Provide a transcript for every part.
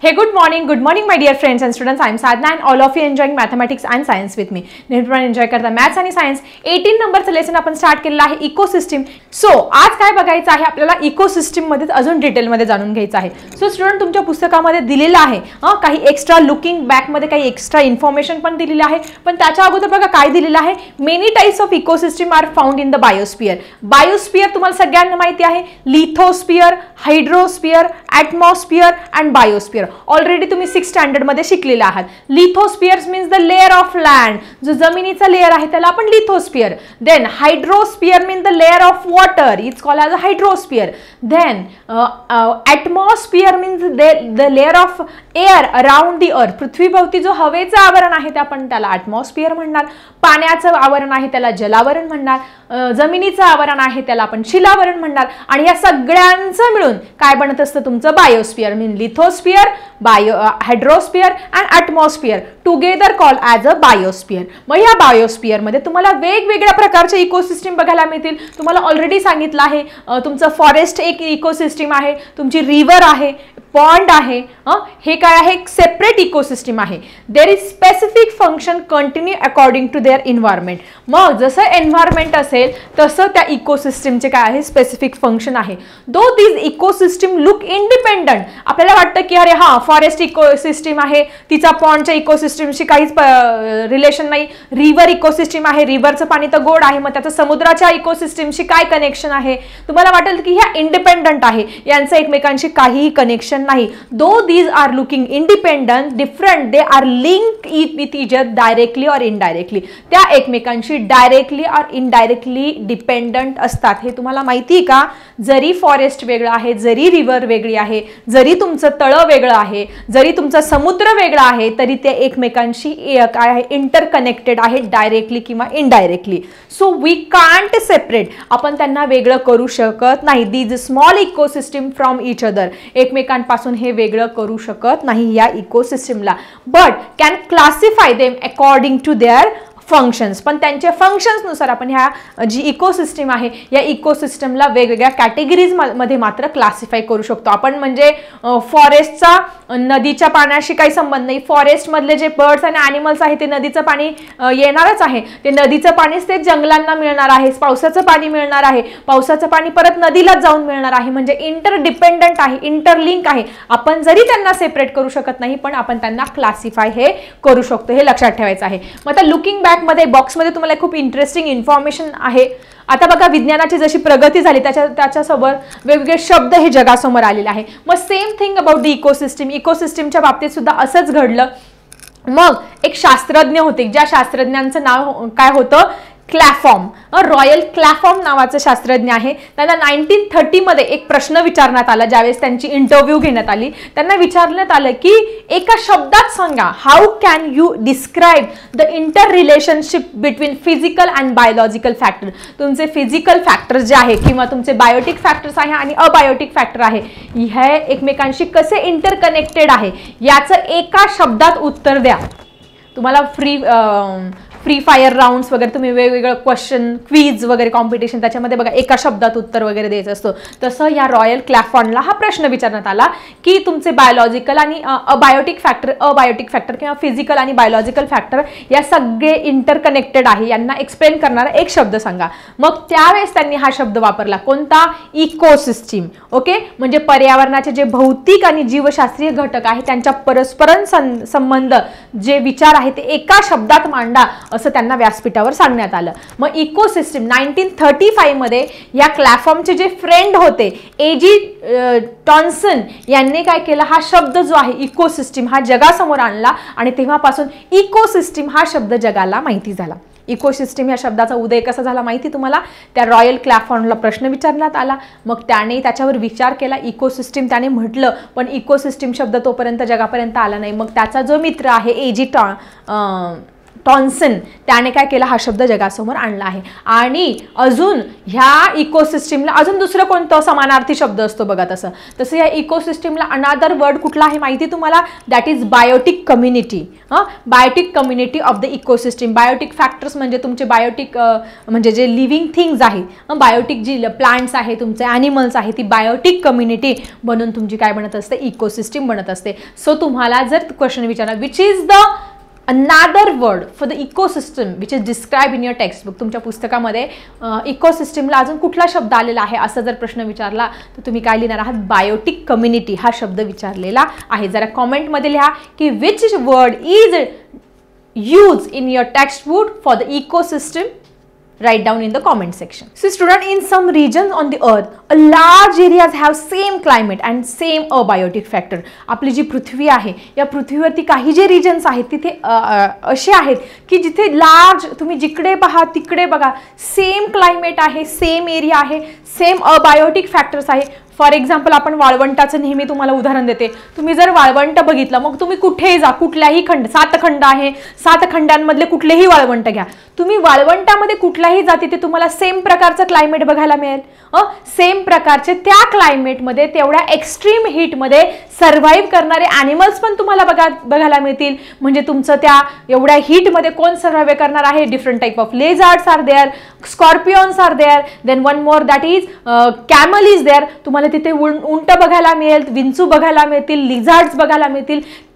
Hey, good morning my dear friends and students. I am Sadhna and all of you enjoying mathematics and science with me. नेहमीप्रमाणे enjoy करता maths आणि science 18 नंबरचं lesson आपण start केलेलं आहे ecosystem. So आज काय बघायचं आहे आपल्याला इकोसिस्टम मध्ये अजून डिटेल मध्ये जाणून घ्यायचं आहे. सो स्टुडंट तुमच्या पुस्तकामध्ये दिलेलं आहे काही एक्स्ट्रा लुकिंग बॅक मध्ये काही एक्स्ट्रा इन्फॉर्मेशन पण दिलेली आहे. पण त्याच्या अगोदर बघा काय दिलेलं आहे. Many types of ecosystem are found in the biosphere. Biosphere तुम्हाला सगळ्यांना माहिती आहे. Lithosphere, hydrosphere, atmosphere and biosphere. Already तुम्ही 6th स्टँडर्ड मध्ये शिकलेला आहात. Lithospheres means the layer of land. जो जमिनीचा लेयर आहे त्याला आपण lithosphere. Then hydrosphere means the layer of water. It's called as a hydrosphere. Then atmosphere means the layer of air around the earth. पृथ्वीभोवती जो हवेचं आवरण आहे ते आपण त्याला एटमॉस्फियर म्हणणार. पाण्याचं आवरण आहे त्याला जलावरण म्हणणार. जमिनीचं आवरण आहे त्याला आपण शिलावरण म्हणणार. आणि या सगळ्यांचं मिळून काय बनत असतं तुमचं biosphere. Mean lithosphere, hydrosphere and atmosphere together called as a biosphere. मग या बायोस्फियर मध्ये तुम्हाला वेगवेगळ्या प्रकारचे इकोसिस्टम बघायला मिळतील. तुम्हाला ऑलरेडी सांगितलं आहे तुमचं फॉरेस्ट एक इकोसिस्टम आहे, तुमची रिव्हर आहे, पॉन्ड आहे. हे काय आहे सेपरेट इकोसिस्टम आहे. There is specific function continue according to their environment. मग जसं एन्व्हायरमेंट असेल तसं त्या इकोसिस्टमचे काय आहे स्पेसिफिक फंक्शन आहे. Though this ecosystem look independent. आपल्याला वाटतं की अरे हा फॉरेस्ट इकोसिस्टम आहे, तिचा पॉन्डच्या इकोसिस्टमशी काहीच रिलेशन नाही. रिव्हर इकोसिस्टम आहे, रिव्हरचं पाणी तर गोड आहे, मग त्याचं समुद्राच्या इकोसिस्टमशी काय कनेक्शन आहे. तुम्हाला वाटेल की ह्या इंडिपेंडंट आहे, यांचं एकमेकांशी काहीही कनेक्शन नाही. Though these are looking independent different, they are link with each other directly और इनडायरेक्टली. त्या एकमेकांशी डायरेक्टली और इनडायरेक्टली डिपेंडंट असतात. हे तुम्हाला माहिती आहे का. जरी फॉरेस्ट वेगळं आहे, जरी रिव्हर वेगळी आहे, जरी तुमचं तळं वेगळं आहे, जरी तुमचा समुद्र वेगळा आहे, तरी ते एकमेकांशी काय आहे इंटरकनेक्टेड आहे डायरेक्टली किंवा indirectly. So we can't separate. आपण त्यांना वेगळं करू शकत नाही. These small ecosystem from each other. एकमेकांपासून हे वेगळं करू शकत नाही या इकोसिस्टमला. But can classify them according to their functions. पण त्यांच्या फंक्शन्सनुसार आपण ह्या जी इकोसिस्टम आहे या इकोसिस्टमला वेगवेगळ्या कॅटेगरीज मध्ये मात्र क्लासिफाय करू शकतो आपण. म्हणजे फॉरेस्टचा नदीच्या पाण्याशी काही संबंध नाही. फॉरेस्टमधले जे बर्ड्स आणि ॲनिमल्स आहे ते नदीचं पाणी येणारच आहे. ते नदीचं पाणीच ते जंगलांना मिळणार आहे. पावसाचं पाणी मिळणार आहे. पावसाचं पाणी परत नदीलाच जाऊन मिळणार आहे. म्हणजे इंटरडिपेंडंट आहे, इंटरलिंक आहे. आपण जरी त्यांना सेपरेट करू शकत नाही पण आपण त्यांना क्लासिफाय हे करू शकतो. हे लक्षात ठेवायचं आहे. मग आता लुकिंग बॅक मध्ये बॉक्समध्ये तुम्हाला खूप इंटरेस्टिंग इन्फॉर्मेशन आहे. आता बघा विज्ञानाची जशी प्रगती झाली त्याच्यासोबत वेगवेगळे शब्द हे जगासमोर आलेले आहे. मग same thing about the ecosystem. इकोसिस्टमच्या बाबतीत सुद्धा असंच घडलं. मग एक शास्त्रज्ञ होते, ज्या शास्त्रज्ञांचं नाव काय होतं क्लॅफॉर्म. रॉयल क्लॅफॉर्म नावाचं शास्त्रज्ञ आहे. त्यांना 1930 मध्ये एक प्रश्न विचारण्यात आला. ज्यावेळेस त्यांची इंटरव्ह्यू घेण्यात आली त्यांना विचारण्यात आलं की एका शब्दात सांगा how can you describe the inter relationship between physical and biological factor. तुमचे फिजिकल फॅक्टर जे आहे किंवा तुमचे बायोटिक फॅक्टर्स आहे आणि अबायोटिक फॅक्टर आहे हे एकमेकांशी कसे इंटरकनेक्टेड आहे याचं एका शब्दात उत्तर द्या. तुम्हाला फ्री फायर राउंड्स वगैरे तुम्ही वेगवेगळं क्वेश्चन क्विज वगैरे कॉम्पिटिशन त्याच्यामध्ये बघा एका शब्दात उत्तर वगैरे द्यायचं असतं. तसं या रॉयल क्लॅफॉर्मला हा प्रश्न विचारण्यात आला की तुमचे बायोलॉजिकल आणि अबायोटिक फॅक्टर किंवा फिजिकल आणि बायोलॉजिकल फॅक्टर या सगळे इंटरकनेक्टेड आहे यांना एक्सप्लेन करणारा एक शब्द सांगा. मग त्यावेळेस त्यांनी हा शब्द वापरला कोणता इकोसिस्टम. ओके. म्हणजे पर्यावरणाचे जे भौतिक आणि जीवशास्त्रीय घटक आहेत त्यांच्या परस्पर संबंध जे विचार आहे ते एका शब्दात मांडा असं त्यांना व्यासपीठावर सांगण्यात आलं. मग इकोसिस्टम 1935 मध्ये या क्लॅफॉर्मचे जे फ्रेंड होते एजी टॉन्सन यांनी काय केलं हा शब्द जो आहे इकोसिस्टम हा जगासमोर आणला आणि तेव्हापासून इकोसिस्टम हा शब्द जगाला माहिती झाला. इकोसिस्टम या शब्दाचा उदय कसा झाला माहिती तुम्हाला. त्या रॉयल क्लॅफॉर्मला प्रश्न विचारण्यात आला. मग त्याने त्याच्यावर विचार केला. इकोसिस्टम त्याने म्हटलं पण इकोसिस्टम शब्द तोपर्यंत जगापर्यंत आला नाही. मग त्याचा जो मित्र आहे एजी टॉन्सन त्याने काय केला, हा शब्द जगासमोर आणला आहे. आणि अजून ह्या इकोसिस्टीमला अजून दुसरं कोणतं समानार्थी शब्द असतो बघा, तसं या इकोसिस्टीमला अनादर वर्ड कुठला आहे माहिती तुम्हाला, that is biotic community. Biotic community of the ecosystem. Biotic factors म्हणजे तुमचे बायोटिक म्हणजे जे लिव्हिंग थिंग्स आहेत, बायोटिक जी प्लांट्स आहे, तुमचे ॲनिमल्स आहे, ती बायोटिक कम्युनिटी बनून तुमची काय बनत असते, इकोसिस्टीम बनत असते. सो तुम्हाला जर क्वेश्चन विचारला which is the another word for the ecosystem which is described in your textbook, तुमच्या पुस्तकामध्ये इकोसिस्टीमला अजून कुठला शब्द आलेला आहे असं जर प्रश्न विचारला तर तुम्ही काय लिहिणार आहात, बायोटिक कम्युनिटी हा शब्द विचारलेला आहे. जरा कॉमेंटमध्ये लिहा की which word is use in your textbook for the ecosystem. Write down in the comment section. So student, in some regions on the earth, a large areas have same climate and same abiotic factor. आपली जी पृथ्वी आहे, या पृथ्वीवरती काही जे reasons आहेत तिथे असे आहेत की जिथे लार्ज, तुम्ही जिकडे पहा तिकडे बघा सेम क्लायमेट आहे, सेम एरिया आहे, सेम अबायोटिक फॅक्टर्स आहे. फॉर एक्झाम्पल आपण वाळवंटाचं नेहमी तुम्हाला उदाहरण देते. तुम्ही जर वाळवंट बघितलं, मग तुम्ही कुठेही जा, कुठल्याही खंड, 7 खंड आहे, 7 खंडांमधले कुठलेही वाळवंट घ्या, तुम्ही वाळवंटामध्ये कुठलाही जा तिथे तुम्हाला सेम प्रकारचं क्लायमेट बघायला मिळेल. सेम प्रकारचे त्या क्लायमेटमध्ये तेवढ्या एक्स्ट्रीम हीटमध्ये सर्व्हाइव्ह करणारे ॲनिमल्स पण तुम्हाला बघायला मिळतील. म्हणजे तुमचं त्या एवढ्या हीटमध्ये कोण सर्व्हाइव्ह करणार आहे, different type of lizards are there, scorpions are there, then one more that is camel is there. तुम्हाला तिथे उंट बघायला मिळेल, विंचू बघायला मिळतील, लिझार्ड्स बघायला मिळतील.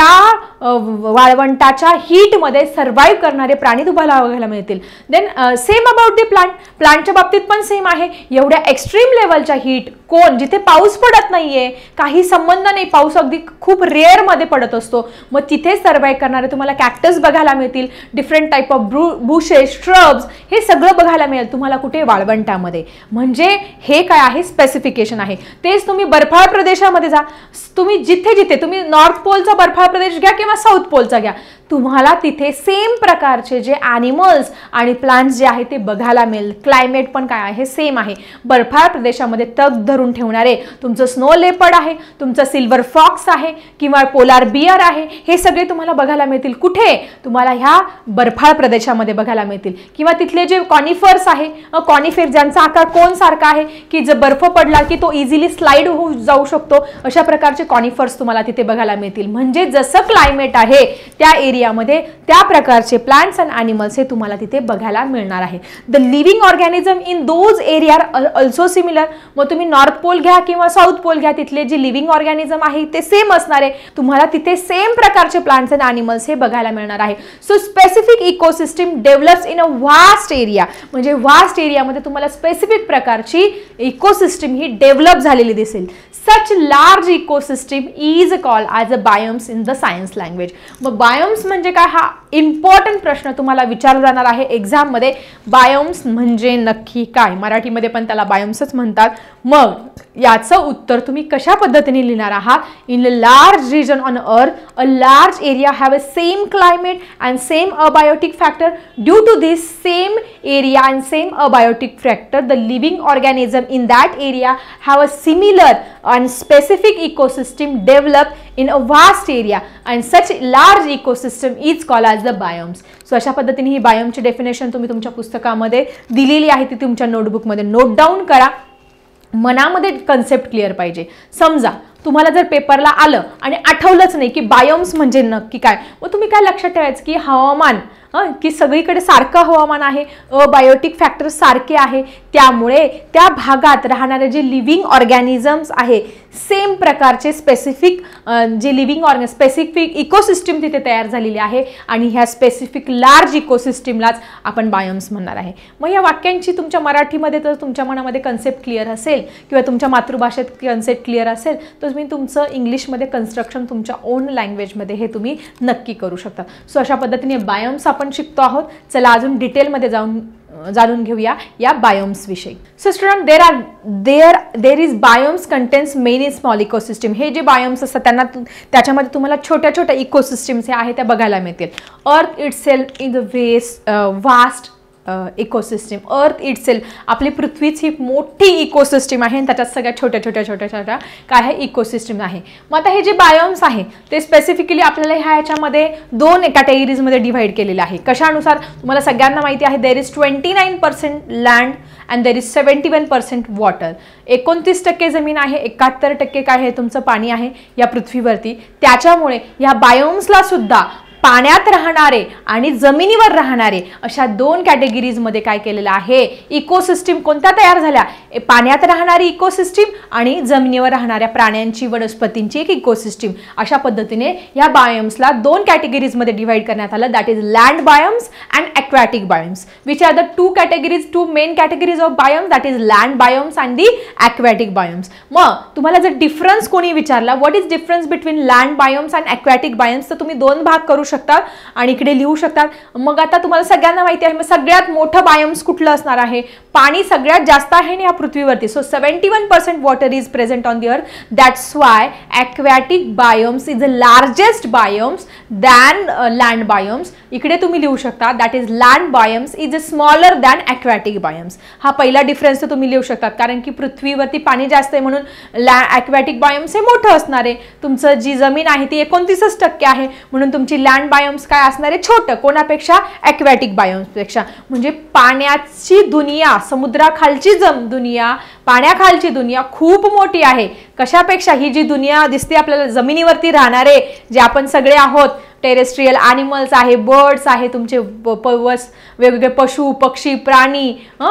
त्या वाळवंटाच्या हीटमध्ये सर्व्हाइव्ह करणारे प्राणी तुम्हाला बघायला मिळतील. Then same about the plant. प्लांटच्या बाबतीत पण सेम आहे. एवढ्या एक्स्ट्रीम लेवलच्या हीट, कोण जिथे पाऊस पडत नाहीये, काही संबंध नाही, पाऊस अगदी खूप रेअर मध्ये पडत असतो, मग तिथे सर्व्हाइव्ह करणारे तुम्हाला कॅक्टस बघायला मिळतील, different type of bushes, shrubs, हे सगळं बघायला मिळेल तुम्हाला कुठे, वाळवंटामध्ये. म्हणजे हे काय आहे, स्पेसिफिकेशन आहे. तेच तुम्ही बर्फाळ प्रदेशामध्ये जा, तुम्ही जिथे जिथे तुम्ही नॉर्थ पोलचा बर्फाळ प्रदेश घ्या किंवा साऊथ पोलचा घ्या, तुम्हाला तिथे सेम प्रकारचे जे ॲनिमल्स आणि प्लांट्स जे आहे ते बघायला मिळेल. क्लायमेट पण काय आहे, सेम आहे. बर्फाळ प्रदेशामध्ये तग धरून ठेवणारे तुमचं स्नो लेपर्ड आहे, तुमचं सिल्वर फॉक्स आहे किंवा पोलार बियर आहे, हे सगळे तुम्हाला बघायला मिळतील. कुठे, तुम्हाला ह्या बर्फाळ प्रदेशामध्ये बघायला मिळतील. किंवा तिथले जे कॉनिफर्स आहे, कॉनिफेर ज्यांचा आकार कोन सारखा आहे की जर बर्फ पडला की तो इझिली स्लाइड होऊ जाऊ शकतो, अशा प्रकारचे कॉनिफर्स तुम्हाला तिथे बघायला मिळतील. म्हणजे जसं क्लायमेट आहे त्या एरियामध्ये त्या प्रकारचे प्लांट्स अँड ॲनिमल्स हे तुम्हाला तिथे बघायला मिळणार आहे. The living organism in those area are also similar. मग तुम्ही नॉर्थ पोल घ्या किंवा साऊथ पोल घ्या, तिथले जे लिव्हिंग ऑर्गॅनिझम आहे ते सेम असणार आहे. तुम्हाला तिथे सेम प्रकारचे प्लांट्स अँड ॲनिमल्स हे बघायला मिळणार आहे. So specific ecosystem develops in a vast area. म्हणजे वास्ट एरियामध्ये तुम्हाला स्पेसिफिक प्रकारची इकोसिस्टम ही डेव्हलप झालेली दिसेल. Such large ecosystem is called as a biomes in the science language. मग बायोम्स म्हणजे काय, हा इम्पॉर्टंट प्रश्न तुम्हाला विचारला जाणार आहे एक्झाम मध्ये. बायोम्स म्हणजे नक्की काय, मराठीमध्ये पण त्याला बायोम्सच म्हणतात. मग याचं उत्तर तुम्ही कशा पद्धतीने लिहिणार आहात, in a large region on earth a large area have a same climate and same abiotic factor. Due to this same area and same abiotic factor the living organism in that area have a similar and specific ecosystem developed in a vast area and such large ecosystem is called as the biomes. So अशा पद्धतीने ही बायोमची definition तुम्ही तुमच्या पुस्तकामध्ये दिलेली आहे, ती तुमच्या नोटबुकमध्ये note down करा. मनामध्ये कन्सेप्ट क्लिअर पाहिजे. समजा तुम्हाला जर पेपरला आलं आणि आठवलंच नाही की बायोम्स म्हणजे नक्की काय, मग तुम्ही काय लक्षात ठेवायचं की हवामान, की सगळीकडे सारखं हवामान आहे, अबायोटिक फॅक्टर सारखे आहे, त्यामुळे त्या भागात राहणारे जे लिव्हिंग ऑर्गॅनिझम्स आहे सेम प्रकारचे स्पेसिफिक जे लिव्हिंग स्पेसिफिक इकोसिस्टम तिथे तयार झालेली आहे आणि ह्या स्पेसिफिक लार्ज इकोसिस्टमलाच आपण बायोम्स म्हणणार आहे. मग या वाक्यांची तुमच्या मराठीमध्ये तर तुमच्या मनामध्ये कन्सेप्ट क्लिअर असेल किंवा तुमच्या मातृभाषेत कन्सेप्ट क्लिअर असेल तर तुम्ही तुमचं इंग्लिशमध्ये कन्स्ट्रक्शन तुमच्या ओन लँग्वेजमध्ये हे तुम्ही नक्की करू शकता. सो अशा पद्धतीने बायोम्स आपण शिकतो आहोत. चला अजून डिटेलमध्ये जाणून घेऊया या बायोम्स विषयी. So student, there is biomes contains many small ecosystem. हे जे बायोम्स असतात त्याच्यामध्ये तुम्हाला छोट्या छोट्या इकोसिस्टम्स हे आहेत त्या बघायला मिळतील. Earth itself is a vast ecosystem. Earth itself, आपली पृथ्वीच ही मोठी इकोसिस्टीम आहे आणि त्याच्यात सगळ्यात छोट्या छोट्या छोट्या छोट्या काय आहे इकोसिस्टीम आहे. मग आता हे जे बायोम्स आहे ते स्पेसिफिकली आपल्याला ह्याच्यामध्ये 2 कॅटेगरीजमध्ये डिव्हाइड केलेले आहे. कशानुसार तुम्हाला सगळ्यांना माहिती आहे, there is 29% land and there is 71% water. 29% जमीन आहे, 71% काय आहे तुमचं पाणी आहे या पृथ्वीवरती. त्याच्यामुळे या बायोम्सला सुद्धा पाण्यात राहणारे आणि जमिनीवर राहणारे अशा 2 कॅटेगरीजमध्ये काय केलेलं आहे, इकोसिस्टीम कोणत्या तयार झाल्या, पाण्यात राहणारी इकोसिस्टीम आणि जमिनीवर राहणाऱ्या प्राण्यांची वनस्पतींची एक इकोसिस्टीम. अशा पद्धतीने या बायोम्सला 2 कॅटेगरीजमध्ये डिवाइड करण्यात आलं. That is land biomes and aquatic biomes. Which are the 2 main categories of biomes, that is land biomes and the aquatic biomes. मग तुम्हाला जर डिफरन्स कोणी विचारला, what is difference between land biomes and aquatic biomes, तर तुम्ही 2 भाग करू शकता आणि इकडे लिहू शकतात. मग आता तुम्हाला सगळ्यांना माहिती आहे, मग सगळ्यात मोठं बायोम्स कुठलं असणार आहे, पाणी सगळ्यात जास्त आहे ना या पृथ्वीवरती. So 71% water is present on the earth. That's why aquatic biomes is the largest biomes than land biomes. इकडे तुम्ही लिहू शकता that is land biomes is a smaller than aquatic biomes. हा पहिला डिफरन्स तुम्ही लिहू शकतात, कारण की पृथ्वीवरती पाणी जास्त आहे म्हणून ॲक्वॅटिक बायोम्स हे मोठं असणार आहे. तुमचं जी जमीन आहे ती 29% आहे म्हणून तुमची लँड बायोम्स काय असणार आहे, छोटं. कोणापेक्षा, ॲक्वॅटिक बायोम्सपेक्षा. म्हणजे पाण्याची दुनिया, समुद्राखालची दुनिया, पाण्याखालची दुनिया खूप मोठी आहे. कशापेक्षा, ही जी दुनिया दिसते आपल्याला जमिनीवरती राहणारे जे आपण सगळे आहोत, टेरेस्ट्रियल ॲनिमल्स आहे, बर्ड्स आहे, तुमचे वेगवेगळे पशु पक्षी प्राणी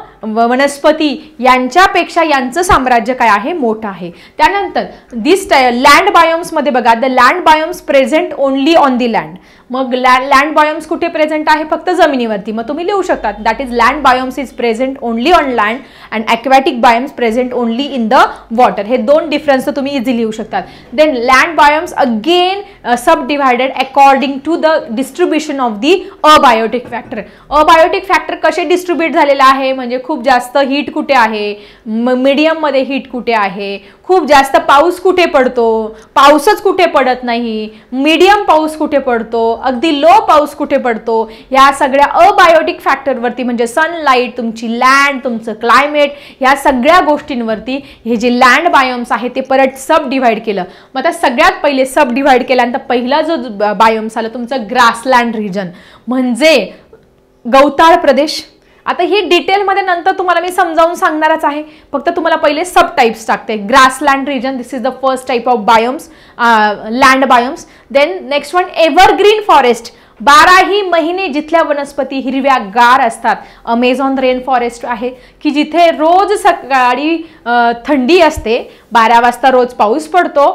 वनस्पती, यांच्यापेक्षा यांचं साम्राज्य काय आहे, मोठं आहे. त्यानंतर दिस लँड बायोम्समध्ये बघा, the land biomes present only on the land. मग लँड बायोम्स कुठे प्रेझेंट आहे, फक्त जमिनीवरती. मग तुम्ही लिहू शकता that is land biomes is present only on land and aquatic biomes present only in the water. हे 2 डिफरन्स तुम्ही इझी लिहू शकतात. Then land biomes again sub divided according to the distribution of the abiotic factor. Abiotic factor कसे distribute झालेला आहे, म्हणजे खूप जास्त हीट कुठे आहे, मीडियम मध्ये हीट कुठे आहे, खूप जास्त पाऊस कुठे पडतो, पाऊसच कुठे पडत नाही, मीडियम पाऊस कुठे पडतो, अगदी लो पाऊस कुठे पडतो, या सगळ्या अबायोटिक फॅक्टरवरती म्हणजे सनलाईट, तुमची लँड, तुमचं क्लायमेट, या सगळ्या गोष्टींवरती हे जे लँड बायोम्स आहे ते परत सब डिवाइड केलं. मग आता सगळ्यात पहिले सब डिवाइड केल्यानंतर पहिला जो बायोम्स आला तुमचं ग्रासलँड रिजन, म्हणजे गवताळ प्रदेश. आता ही डिटेलमध्ये नंतर तुम्हाला मी समजावून सांगणारच आहे, फक्त तुम्हाला पहिले सब टाइप्स टाकते. Grassland region, this is the first type of biomes, land biomes. Then next one evergreen forest, 12ही महिने जिथल्या वनस्पती हिरव्या गार असतात. अमेझॉन रेन फॉरेस्ट आहे की जिथे रोज सकाळी थंडी असते, 12 वाजता रोज पाऊस पडतो,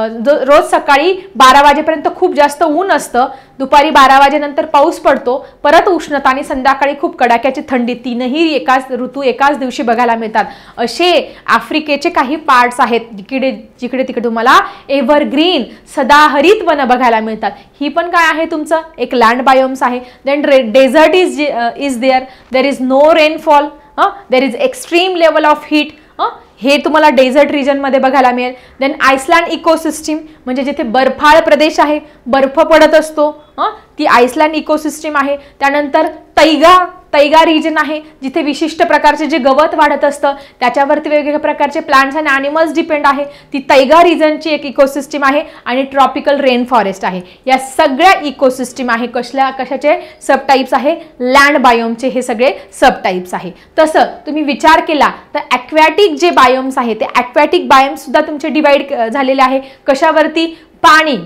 रोज सकाळी 12 वाजेपर्यंत खूप जास्त ऊन असतं, दुपारी 12 वाजेनंतर पाऊस पडतो, परत उष्णता आणि संध्याकाळी खूप कडाक्याची थंडी, 3ही एकाच ऋतू एकाच दिवशी बघायला मिळतात. असे आफ्रिकेचे काही पार्ट्स आहेत जिकडे तिकडे तुम्हाला एव्हरग्रीन सदाहरित वन बघायला मिळतात. ही पण काय आहे तुमचं एक लँड बायोम्स आहे. Then desert is there is no rainfall, there is extreme level of heat, हे तुम्हाला डेझर्ट रिजन मध्ये बघायला मिळेल. देन आइसलँड इकोसिस्टीम म्हणजे जिथे बर्फाळ प्रदेश आहे, बर्फ पडत असतो, ती आइसलँड इकोसिस्टीम आहे. त्यानंतर तैगा रिजन आहे जिथे विशिष्ट प्रकारचे जे गवत वाढत असतं त्याच्यावरती वेगवेगळ्या प्रकारचे प्लांट्स आणि ॲनिमल्स डिपेंड आहे, ती तैगा रिजनची एक इकोसिस्टीम आहे. आणि ट्रॉपिकल रेन फॉरेस्ट आहे. या सगळ्या इकोसिस्टीम आहे कशाचे सब टाइप्स आहे, लँड बायोमचे हे सगळे सब टाइप्स आहे. तसं तुम्ही विचार केला तर ॲक्वॅटिक जे बायोम्स आहे ते ॲक्वॅटिक बायोम्स सुद्धा तुमचे डिवाइड झालेले आहे. कशावरती, पाणी,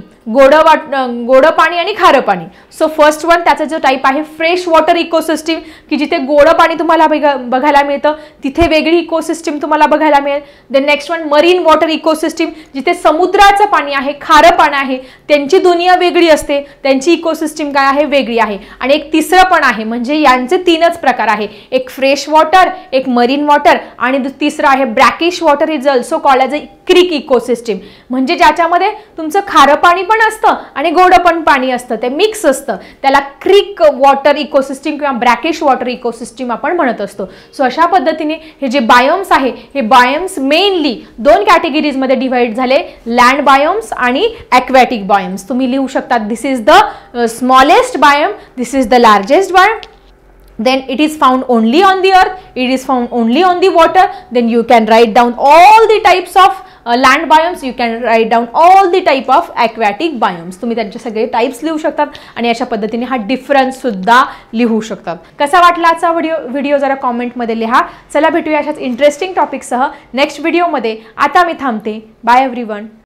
गोड पाणी आणि खारं पाणी. सो फर्स्ट वन त्याचा जो टाइप आहे फ्रेश वॉटर इकोसिस्टीम की जिथे गोड पाणी तुम्हाला बघायला मिळतं, तिथे वेगळी इकोसिस्टीम तुम्हाला बघायला मिळेल. Then next one marine water ecosystem जिथे समुद्राचं पाणी आहे, खारं पाणी आहे, त्यांची दुनिया वेगळी असते, त्यांची इकोसिस्टीम काय आहे, वेगळी आहे. आणि एक तिसरं पण आहे, म्हणजे यांचे 3च प्रकार आहे, एक फ्रेश वॉटर, एक मरीन वॉटर आणि तिसरं आहे brackish water is also called as a creek ecosystem, म्हणजे ज्याच्यामध्ये तुमचं खारं पाणी पण असतं आणि गोड पण पाणी असतं, ते मिक्स असतं, त्याला क्रिक वॉटर इकोसिस्टीम किंवा ब्रॅकिश वॉटर इकोसिस्टीम आपण म्हणत असतो. सो अशा पद्धतीने हे जे बायोम्स आहे हे बायोम्स मेनली 2 कॅटेगरीजमध्ये डिवाइड झाले, लँड बायोम्स आणि ॲक्वॅटिक बायोम्स. तुम्ही लिहू शकता this is the smallest biome, this is the largest biome. then it is found only on the earth, it is found only on the water, then you can write down all the types of land biomes, you can write down all the type of aquatic biomes. तुम्ही त्यांचे सगळे types लिहू शकतात आणि अशा पद्धतीने हा difference सुद्धा लिहू शकतात. कसा वाटला आजचा व्हिडिओ जरा कॉमेंटमध्ये लिहा. चला भेटूया अशाच इंटरेस्टिंग टॉपिकसह नेक्स्ट व्हिडिओमध्ये. आता मी थांबते. Bye everyone.